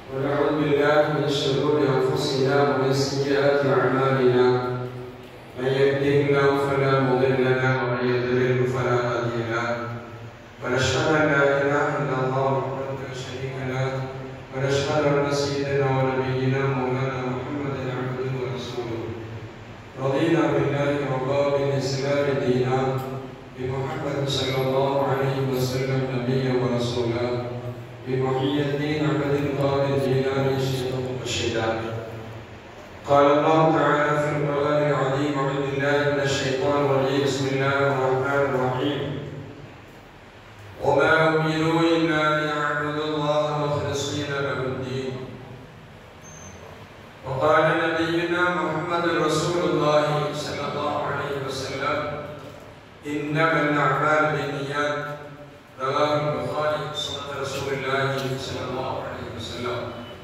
ونعوذ بالله من شرور أنفسنا ومن سيئات أعمالنا من يهده الله فلا مضل له ومن يضلل فلا هادي له ونشهد أن لا إله إلا الله وحده لا شريك له ونشهد أن سيدنا ونبينا مولانا محمدا عبده ورسوله رضينا بالله ربا بالإسلام دينا بمحمد صلى الله عليه وسلم نبيا ورسولا بمحيي الدين عبد القادر الجيلاني شيخ مرشدا. قال الله تعالى في القرآن العظيم: أعوذ بالله من الشيطان الرجيم. بسم الله الرحمن الرحيم. وما أمروا إلا ليعبدوا الله مخلصين له الدين. وقال نبينا محمد رسول الله صلى الله عليه وسلم: إنما الأعمال بالنيات. رواه البخاري. صدق رسول الله صلى الله عليه وسلم.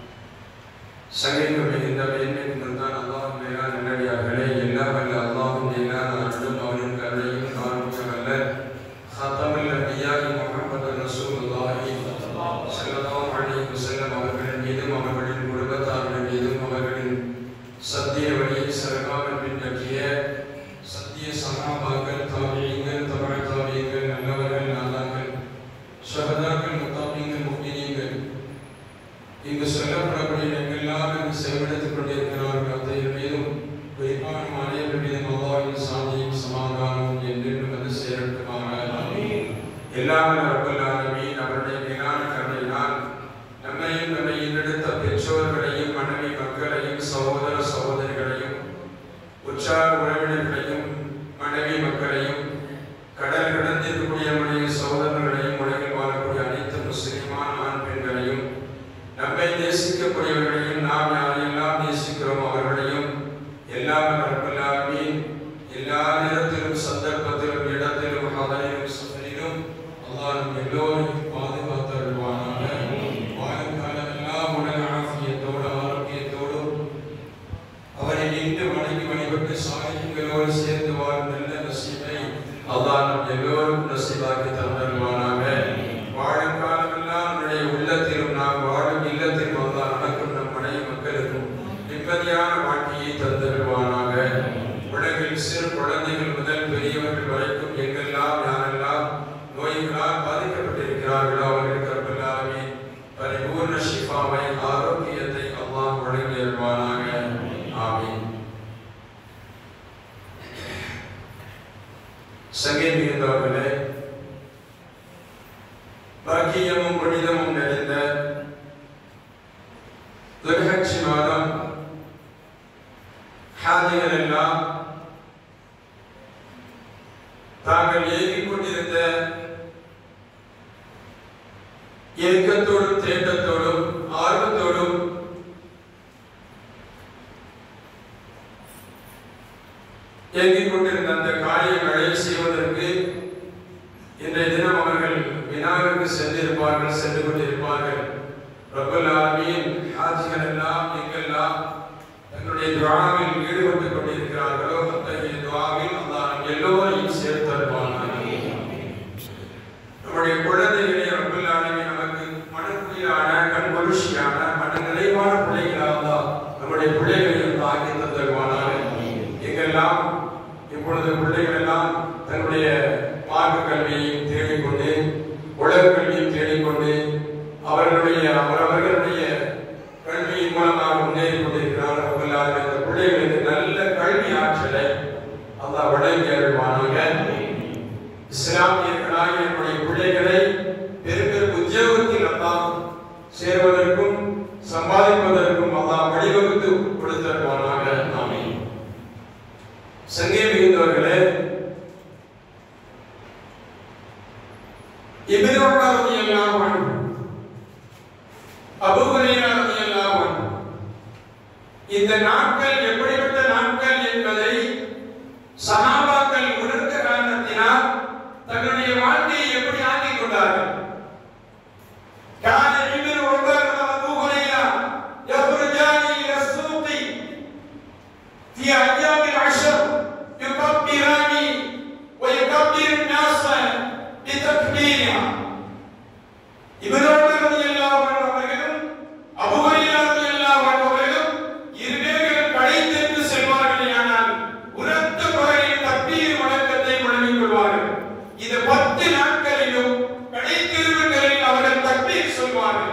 சங்கைக்கு மிகுந்த பெண்ணின் இருந்தால் அல்லாஹ் மேலான நல்லடியார்களே, எல்லாம் வல்ல அல்லாஹ்வின் மேலான அருளும் அவரின் கருணையும் காண்பிக்க வல்ல ஹத்தமுல் அன்பியாஹி முஹம்மது ரசூலுல்லாஹி ஸல்லல்லாஹு அலைஹி வஸல்லம் அவர்களின் மீதும் அவர்களின் குடும்பத்தாரின் மீதும் அவர்களின் சத்திய வழியை சிறகாமல் பின்பற்றிய சத்திய சஹாபாக்கள், தாபிஈன்கள், தபஅ தாபிஈன்கள், நல்லவர்கள், நாதாக்கள், ஷஹதாக்கள், முத்தாபீன்கள், முஃமினீன்கள், இங்கு சொல்லப்படக்கூடிய எங்கெல்லாம் செவிடுத்துக் கொண்டிருக்கிறார்கள் அத்தகைய மீதும் குறிப்பான அனைவர்கள் மீதும் அல்லாஹ்வின் சாந்தியும் சமாதானமும் என்றென்றும் வந்து சேரட்டுமாக. எல்லாம் ரப்பல் ஆலமீன் அவருடைய மேலான கருணையினால் நம்மையும் நம்மை ஈன்றெடுத்த பெற்றோர்களையும் மனைவி மக்களையும் சகோதர சகோதரிகளையும் உற்றார் உறவினர்களையும் மனைவி மக்களையும் கடல் கடந்திருக்கக்கூடிய மனைவி சகோதரர்களையும் உலகில் வாழக்கூடிய அனைத்து முஸ்லிமான ஆண் பெண்களையும் நம்மை நேசிக்கக்கூடியவர்களையும் நாம் யாரெல்லாம் நேசிக்கிறோம் அவர்களையும் எல்லாம் ரப்பல் ஆலமீன் எல்லா நேரத்திலும் சந்தர்ப்பத்திலும் இடத்திலும் ஹதரிலும் சஃபரிலும் அல்லாஹ் நம் எல்லோரையும் பாதுகாத்து அருள்வானாக. வாழும் காலமெல்லாம் உடல் ஆஃபியத்தோடு ஆரோக்கியத்தோடு அவரை நின்று வணங்கி வழிபட்டு சாலிஹீன்களோடு சேர்ந்து வாழும் நல்ல நசீபை அல்லாஹ் நம் எல்லோருக்கும் நசீபாக்கி தந்தருள்வானாக. வாழும் காலமெல்லாம் நம்முடைய உள்ளத்திலும் நாம் வாழும் இல்லத்திலும் அல்லாஹ் நமக்கும் நம் மனைவி மக்களுக்கும் நிம்மதியான வாழ்க்கையை தந்தருள்வானாக. உலகில் சிறு குழந்தைகள் முதல் பெரியவர்கள் வரைக்கும் எங்கெல்லாம் யாரெல்லாம் நோய்களால் பாதிக்கப்பட்டிருக்கிறார்களோ அவர்களுக்கு ரப்பல் ஆலமீன் பரிபூர்ண ஷிஃபாவை, ஆரோக்கியத்தை அல்லாஹ் வழங்கி அருள்வானாக. ஆமீன். சங்கை மிகுந்தவர்களே, பாக்கியமும் புனிதமும் நிறைந்த துல்ஹஜ் மாதம் ஹாஜிகள் எல்லாம் தாங்கள் ஏங்கிக் கொண்டிருந்த ஏக்கத்தோடும் தேட்டத்தோடும் ஆர்வத்தோடும் ஏங்கிக் கொண்டிருந்த அந்த காரியங்களை செய்வதற்கு இன்றைய தினம் அவர்கள் வினாவிற்கு சென்றிருப்பார்கள், சென்று கொண்டிருப்பார்கள். ரப்பல் ஆலமீன் ஹாஜிகள் எல்லாம் எங்கெல்லாம் தங்களுடைய துஆவில் ஈடுபட்டுக் கொண்டிருக்கிறார்களோ அத்தகைய துஆவில் அல்லாஹ் நம் எல்லோரையும் சேர்த்து அருள்வானாக. நம்முடைய குழந்தைகளை ரப்பல் ஆலமீன் நமக்கு மனக்குளிரான, கண்குளிர்ச்சியான, மன நிறைவான பிள்ளைகளாக நம்முடைய பிள்ளைகளையும் ஆக்கி தந்தருள்வானாக. எங்கெல்லாம் இப்பொழுது பிள்ளைகள் எல்லாம் தன்னுடைய மார்க்க கல்வியையும் தேடிக்கொண்டு உலக கல்வியும் தேடிக்கொண்டு அவர்களுடைய கல்வியின் மூலமாக முன்னேறி கொண்டிருக்கிறார்கள். அந்த பிள்ளைகளுக்கு நல்ல கல்வி ஆற்றலை அல்லாஹ் வழங்கி அருள்வானாக. இஸ்லாமியர்களாகிய நம்முடைய பிள்ளைகளை பெரும் பெரும் உத்தியோகத்தில் அல்லாஹ் சேர்வதற்கும் சம்பாதிப்பதற்கும் அல்லாஹ் வழிவகுத்து கொடுத்தருள்வானாக. ஆமீன். சங்கை மிகுந்தவர்களே, இப்னு உமர் ரலியல்லாஹு அன்ஹு, அபூ ஹுரைரா ரலியல்லாஹு அன்ஹு இந்த நாட்கள் எப்படிப்பட்ட நாட்கள் என்பதை சஹாபாக்கள் உணர்ந்த காரணத்தினால் தங்களுடைய வாழ்க்கையை எப்படி ஆக்கிக் கொண்டார்கள். கான இப்னு உமர் அபூ ஹுரைரா யஹ்ருஜானி இலா ஸூகி ஃபீ அய்யாமில் அஷ்ர் யுகப்பிரானி வ யுகப்பிரு الناس بتكبيرها. இப்னு உமர் ரலியல்லாஹு அன்ஹு அவர்களும் அபூ ஹுரைரா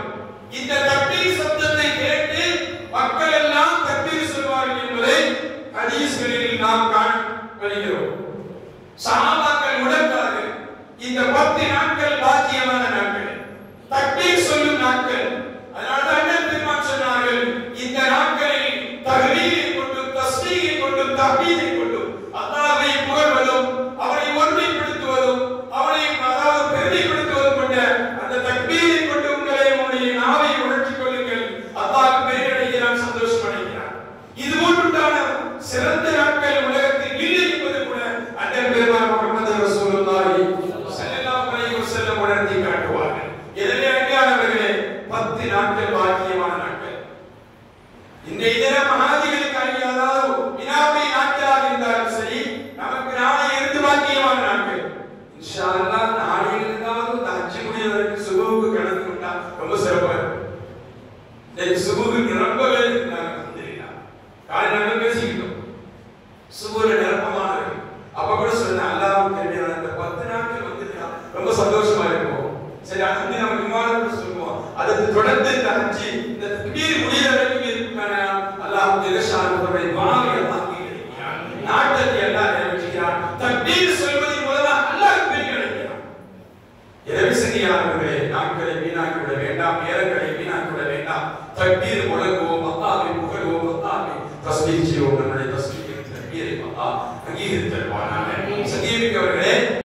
சொல்வார்கள். இந்த தக்பீர் சப்தத்தை கேட்டு மக்கள் எல்லாம் தக்பீர் சொல்வார்கள் என்பதை ஹதீஸ்களில் நாம் காண்கிறோம். சஹாபாக்கள் உணர்ந்தார்கள், இந்த 10 நாட்கள் பாக்கியமான நாட்கள், தக்பீர் சொல்லும் நாட்கள். அதனால தான் அண்ணன் பெருமான் சொன்னார்கள், இந்த நாட்களில் தஹ்லீலை கொண்டும் தஸ்பீஹை கொண்டும் தஹ்மீதை கொண்டும் அல்லாஹ்வை புகழ்வதும் அவரை ஒருமைப்படுத்துவதும் அவரை அதாவது பெருமைப்படுத்துவதும் கொண்ட அந்த தக்பீரை கொண்டு உங்களை உங்களுடைய நாவை உணர்த்திக் கொள்ளுங்கள். அல்லாஹ் பெருமையடைகிறான், சந்தோஷம் அடைகிறான். இது போன்றுண்டான சிறந்த நாட்கள் உலகத்தில் இல்லை என்பது கூட அண்ணன் பெருமான் முஹம்மது ரசூலுல்லாஹி ஸல்லல்லாஹு அலைஹி வஸல்லம் உணர்த்தி காட்டுவார்கள். எனவே அன்பானவர்களே, 10 நாட்கள் பாக்கியமான நாட்கள். இன்றைய தினம் மகாதிகளுக்கு அணியாதாவது வினாவை நாட்களாக இருந்தாலும் சரி, நமக்கு நாளை இருந்து பாக்கியமான நாட்கள். இன்ஷா அல்லாஹ் நாளையில் இருந்தாலும் இந்த ஹஜ் முடிவதற்கு சுபுக்கு கணக்கு கொண்டா ரொம்ப சிறப்பாக இருக்கும். இந்த சுபுக்கு ரொம்பவே இருந்தாங்க. அல்ஹம்துலில்லாஹ் காலை நாங்கள் பேசிக்கிட்டோம், சுபுல நிரப்பமான இருக்கு. அப்ப கூட சொன்னேன், அல்லாஹ்வுக்கு தெரியும் அந்த 10 நாட்கள் வந்துட்டா ரொம்ப சந்தோஷமா இருக்கும். சரி, அது நம்ம விமானத்துல சொல்லுவோம். அதுக்கு தொடர்ந்து இந்த ஹஜ் இந்த தக்பீர் முடிகிற வரைக்கும் இருக்குமே, அல்லாஹ் ஜல்லஷானுவை துஆவை அல்லாஹ் கேட்கிறான், நாட்டத்தை அல்லாஹ் நிறைவேற்றுகிறான். தக்பீர் சொல்வதன் மூலமா அல்லாஹ் பெருமை அடைகிறான். எனவே சரியானவர்களே, நாட்களை வீணாக்கி விட வேண்டாம், நேரங்களை வீணாக்கி விட வேண்டாம். தக்பீர்